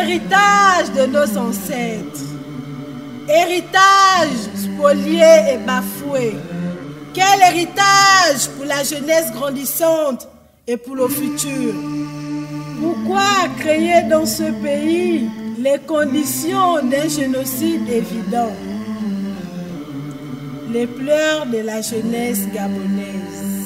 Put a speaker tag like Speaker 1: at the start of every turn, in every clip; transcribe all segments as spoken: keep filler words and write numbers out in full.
Speaker 1: héritage de nos ancêtres. Héritage spolié et bafoué. Quel héritage pour la jeunesse grandissante et pour le futur. Pourquoi créer dans ce pays les conditions d'un génocide évident? Les pleurs de la jeunesse gabonaise.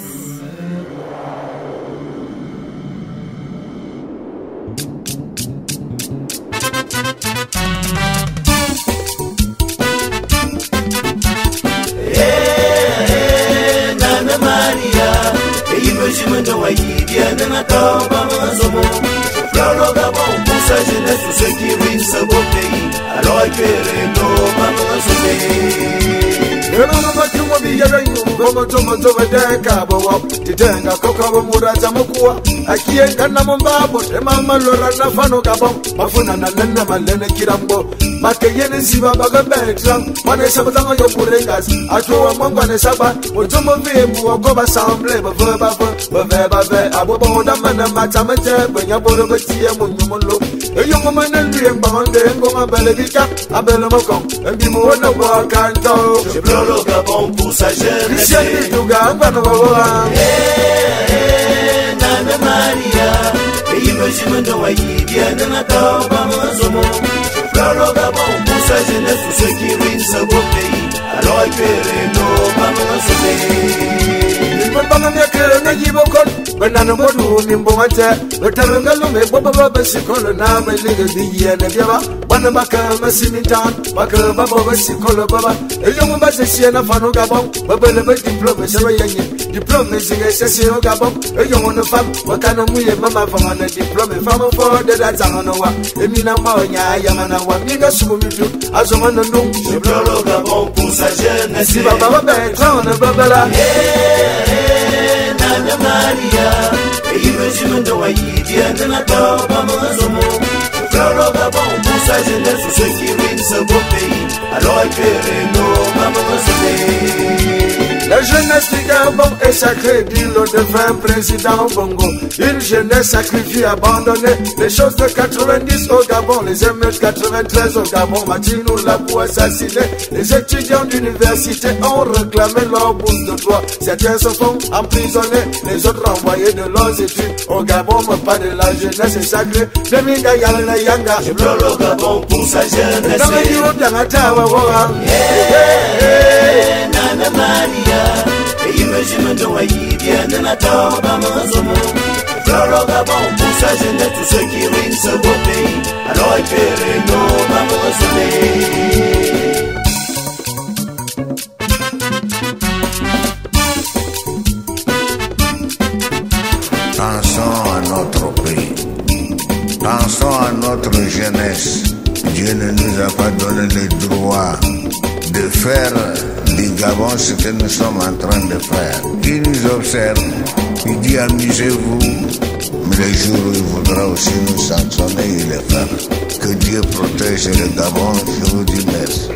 Speaker 2: Tous ceux qui ruinent ce beau pays, alors éclairez-nous, maman Sophie. Le nom de tout le monde, comme tout le monde veut Kabawa, Titenga, Kokaba Muraza Mokua, Aki and Kanamamba, et Mamma Lorana Fano Gabon, Mafuna Nana Malene Kirambo, Makayen Siva Bagabetram, Vanessa Batanga Purengas, Ato Mamba Saba, Otomo Vimu, Goba Samble, Baba, Baba, Abobo Damana Matamate, Benyaboro Batia Munulo. A young man and be bound and go my belly cap, a bellamocom, and be more than a walk and talk. Je pleure le Gabon pour sa jeunesse. J'ai tout Gabon. Eh, Nana Maria, et imagine de Haïti, bien de Natal, Bamazomo. Je pleure le Gabon pour sa jeunesse, tous ceux qui ruinent ce beau pays. Alors éclairez-nous, Bamazomo. Banana Modu, Nimbomata, the Tarangalume, Boba Sicola, Nama, Liga, the Yanabiaba, Wanabaka, Massimitan, Baka, Baba, Sicola Baba, a young Bassiana Fano Gabon, Baba, the diplomacy, diplomacy, Sessio Gabon, a young on the farm, Wakana Muya, Mama, from a diploma, farmer for the Dazanoa, Emina Moya, Yamana, Wamiga Sumitu, as a man of Noom, the Bloro Gabon, Pusajan, and Siva Baba, Crown of Babala. Nana Maria, et imagine de Haïti, et de Natal, Bamazomo. Je pleure le Gabon pour sa jeunesse, tous ceux qui ruinent ce beau pays. Alors éclairez-nous, Bamazomo. La jeunesse du Gabon est sacrée, dit le devint président Bongo. Une jeunesse sacrifiée, abandonnée. Les choses de quatre-vingt-dix au Gabon, les émeutes quatre-vingt-treize au Gabon, Martinou l'a pour assassiner. Les étudiants d'université ont réclamé leur bourse de droit. Certains se font emprisonner, les autres renvoyés de leurs études. Au Gabon, mais pas de la jeunesse est sacrée. Deminga Yalana Yanga. Je pleure le Gabon pour sa jeunesse. Dans les jours d'Angatawa, Nana Maria. Et imagine de Haïti, bien de Natal, Bamazomo. Je pleure le Gabon pour sa jeunesse, tous ceux qui ruinent ce beau pays. Alors éclairez-nous, Bamazomo.
Speaker 3: Pensons à notre pays, pensons à notre jeunesse. Dieu ne nous a pas donné le droit de faire du Gabon ce que nous sommes en train de faire. Il nous observe, il dit amusez-vous, mais le jour où il voudra aussi nous sanctionner, il le fera. Que Dieu protège le Gabon, je vous dis merci.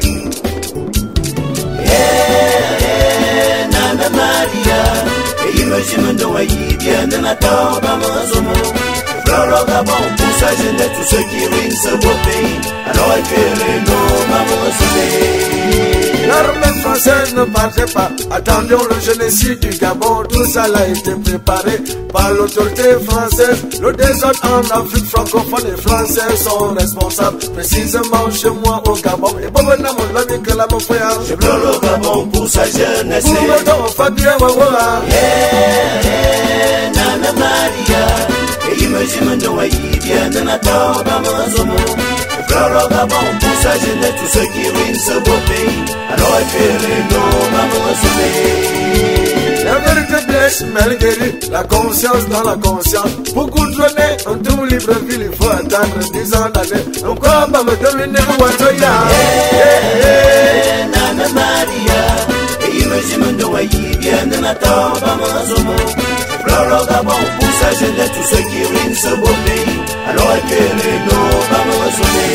Speaker 2: Eh, Nana Maria, et imagine de Haïti, bien de Natal, Bamazomo. Je pleure le Gabon pour sa jeunesse, tous ceux qui ruinent ce beau pays. Alors éclairez-nous, Bamazomo. L'armée française ne partait pas. Attendions le génocide du Gabon. Tout ça a été préparé par l'autorité française. Le désordre en Afrique francophone, les Français sont responsables. Précisément chez moi au Gabon. Et bon, maintenant, mon ami que la mon frère. Je pleure le Gabon pour sa jeunesse. Pour le temps, Fabien Wawa. Yeah, Nana Maria. Et imagine de Haïti, bien de Natal, Bamazomo. Je pleure le Gabon pour sa jeunesse, tous ceux qui ruinent ce beau pays. Alors éclairez-nous, Bamazomo. La vérité blesse malgré la conscience dans la conscience. Pour contrôler un tout libre ville, il faut attendre dix ans d'années. On croit pas me dominer ou Watoya. Eh, Nana Maria. Et imagine de Haïti, bien de Natal, Bamazomo. Je pleure le Gabon pour sa jeunesse, tous ceux qui ruinent ce beau pays. Alors éclairez-nous, Bamazomo.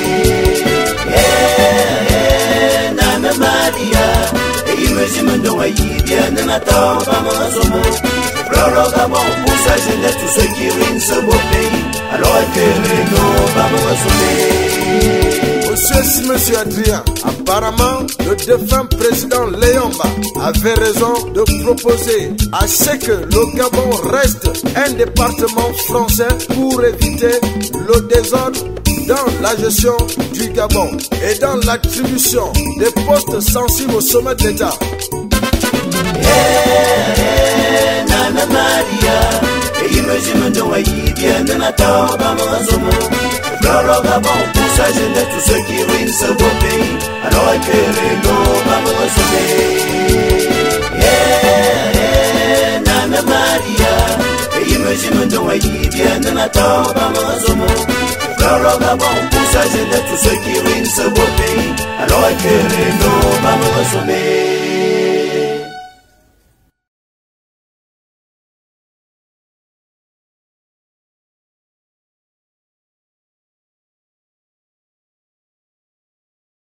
Speaker 2: Eh, Nana Maria. Et imagine de Haïti, bien de Natal, Bamazomo. Je pleure le Gabon pour sa jeunesse, tous ceux qui ruinent ce beau pays. alors éclairez-nous, vamos sauver.
Speaker 4: Monsieur, si monsieur Adrien, apparemment, le défunt président Léomba avait raison de proposer à ce que le Gabon reste un département français pour éviter le désordre dans la gestion du Gabon et dans l'attribution des postes sensibles au sommet de l'État.
Speaker 2: Yeah, Nana Maria, et imagine de Waï, bien de Natal, Bamazomo. Flore Gabon pour sa jeunesse, tous ceux qui ruinent ce beau pays. Alors éclairez-nous, vamos sauver. Yeah, yeah, Nana Maria, et imagine de Waï, bien de Natal, Bamazomo. Flore Gabon pour sa jeunesse, tous ceux qui ruinent ce beau pays. Alors éclairez-nous, vamos sauver.